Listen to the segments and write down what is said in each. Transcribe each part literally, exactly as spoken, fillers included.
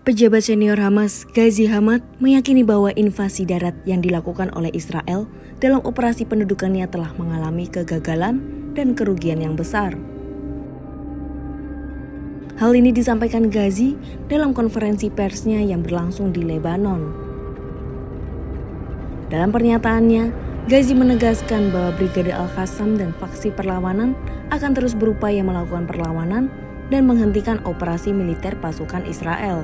Pejabat senior Hamas, Ghazi Hamad, meyakini bahwa invasi darat yang dilakukan oleh Israel dalam operasi pendudukannya telah mengalami kegagalan dan kerugian yang besar. Hal ini disampaikan Ghazi dalam konferensi persnya yang berlangsung di Lebanon. Dalam pernyataannya, Ghazi menegaskan bahwa Brigade Al-Qassam dan faksi perlawanan akan terus berupaya melakukan perlawanan dan menghentikan operasi militer pasukan Israel.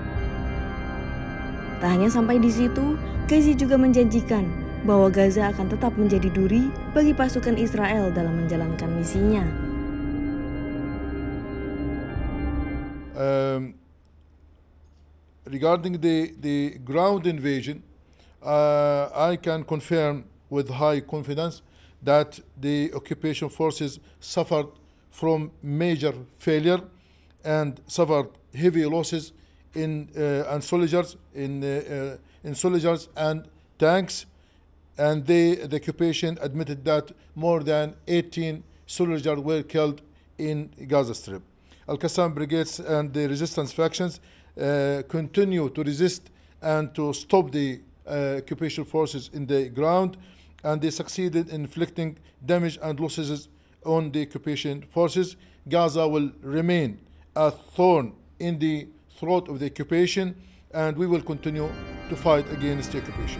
Tak hanya sampai di situ, Ghazi juga menjanjikan bahwa Gaza akan tetap menjadi duri bagi pasukan Israel dalam menjalankan misinya. Um, regarding the, the ground invasion, uh, I can confirm with high confidence that the occupation forces suffered from major failure and suffered heavy losses in uh, and soldiers in uh, uh, in soldiers and tanks, and they the occupation admitted that more than eighteen soldiers were killed in Gaza Strip. Al-Qassam brigades and the resistance factions uh, continue to resist and to stop the uh, occupation forces in the ground, and they succeeded in inflicting damage and losses on the occupation forces. Gaza will remain a thorn in the throat of the occupation, and we will continue to fight against the occupation.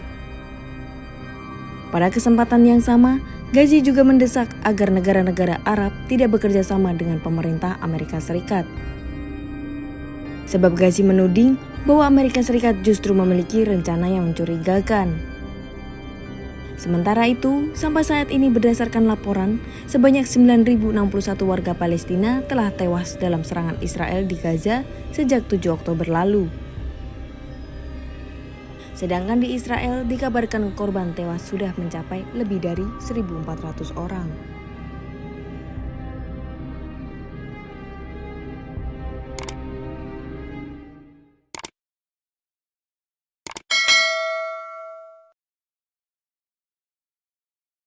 Pada kesempatan yang sama, Ghazi juga mendesak agar negara-negara Arab tidak bekerja sama dengan pemerintah Amerika Serikat. Sebab Ghazi menuding bahwa Amerika Serikat justru memiliki rencana yang mencurigakan. Sementara itu, sampai saat ini berdasarkan laporan, sebanyak sembilan ribu enam puluh satu warga Palestina telah tewas dalam serangan Israel di Gaza sejak tujuh Oktober lalu. Sedangkan di Israel dikabarkan korban tewas sudah mencapai lebih dari seribu empat ratus orang.